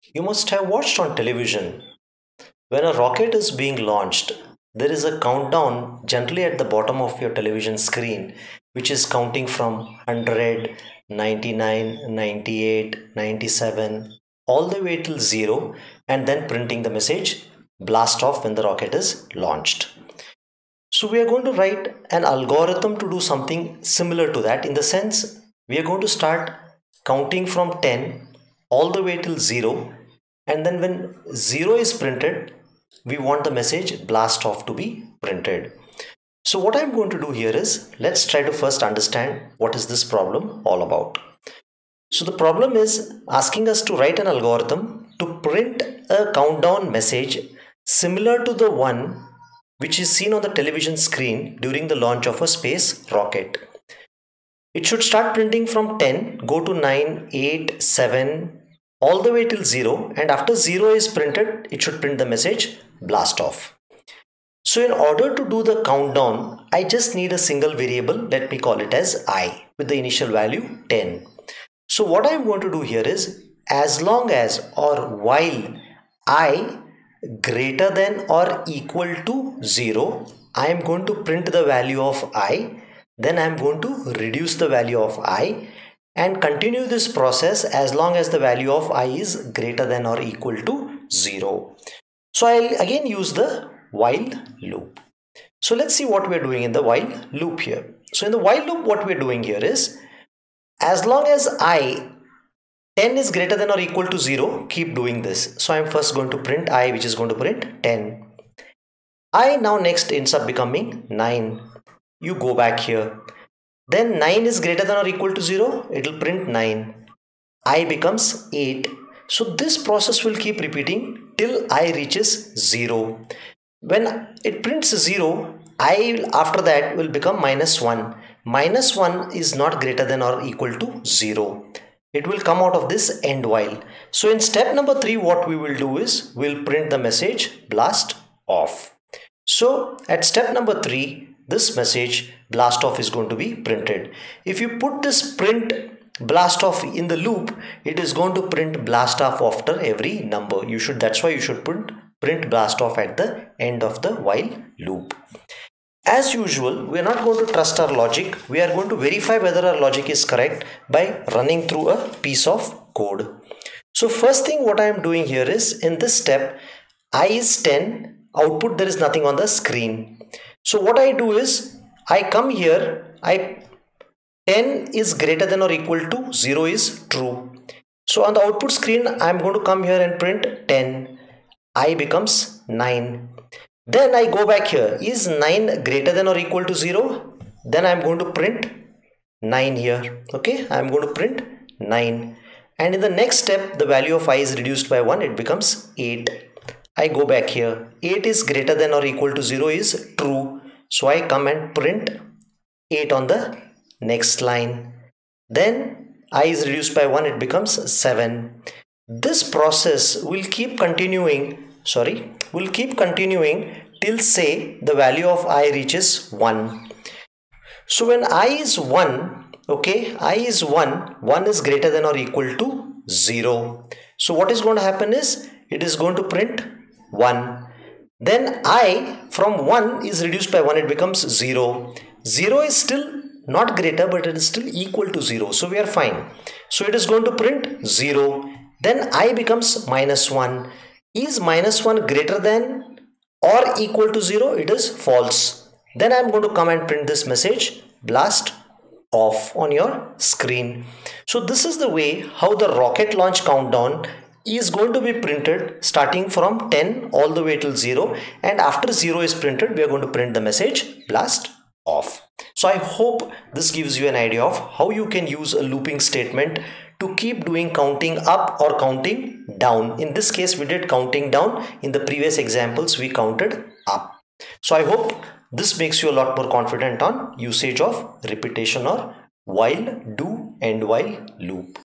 You must have watched on television when a rocket is being launched, there is a countdown generally at the bottom of your television screen, which is counting from 100, 99, 98, 97, all the way till 0, and then printing the message blast off when the rocket is launched. So, we are going to write an algorithm to do something similar to that in the sense we are going to start counting from 10 all the way till 0, and then when 0 is printed we want the message blast off to be printed. So what I'm going to do here is, let's try to first understand what is this problem all about. So the problem is asking us to write an algorithm to print a countdown message similar to the one which is seen on the television screen during the launch of a space rocket. It should start printing from 10, go to 9, 8, 7, all the way till 0, and after 0 is printed, it should print the message blast off. So in order to do the countdown, I just need a single variable, let me call it as I, with the initial value 10. So what I'm going to do here is, as long as or while I greater than or equal to 0, I am going to print the value of I, then I am going to reduce the value of I and continue this process as long as the value of I is greater than or equal to 0. So I'll again use the while loop. So let's see what we're doing in the while loop here. So in the while loop, what we're doing here is, as long as I 10 is greater than or equal to 0, keep doing this. So I'm first going to print I, which is going to print 10. I now next ends up becoming 9. You go back here. Then 9 is greater than or equal to 0, it will print 9. I becomes 8. So this process will keep repeating till I reaches 0. When it prints 0, I after that will become minus 1. Minus 1 is not greater than or equal to 0. It will come out of this end while. So in step number 3, what we will do is we'll print the message blast off. So at step number 3, this message blast off is going to be printed. If you put this print blast off in the loop, it is going to print blast off after every number. That's why you should put print blast off at the end of the while loop. As usual, we are not going to trust our logic. We are going to verify whether our logic is correct by running through a piece of code. So first thing what I am doing here is, in this step, I is 10, output there is nothing on the screen. So what I do is, I come here, 10 is greater than or equal to 0 is true. So on the output screen, I am going to come here and print 10. I becomes 9. Then I go back here, is 9 greater than or equal to 0? Then I am going to print 9 here. Okay, I am going to print 9. And in the next step, the value of I is reduced by 1, it becomes 8. I go back here, 8 is greater than or equal to 0 is true. So I come and print 8 on the next line. Then I is reduced by 1, it becomes 7. This process will keep continuing till say the value of I reaches 1. So when I is 1, okay, I is 1, 1 is greater than or equal to 0. So what is going to happen is, it is going to print 1. Then I from 1 is reduced by 1, it becomes 0. 0 is still not greater, but it is still equal to 0. So we are fine. So it is going to print 0. Then I becomes minus 1. Is minus 1 greater than or equal to 0? It is false. Then I am going to come and print this message blast off on your screen. So this is the way how the rocket launch countdown is going to be printed, starting from 10 all the way till 0, and after 0 is printed, we are going to print the message blast off. So I hope this gives you an idea of how you can use a looping statement to keep doing counting up or counting down. In this case, we did counting down. In the previous examples, we counted up. So I hope this makes you a lot more confident on usage of repetition or while, do, and while loop.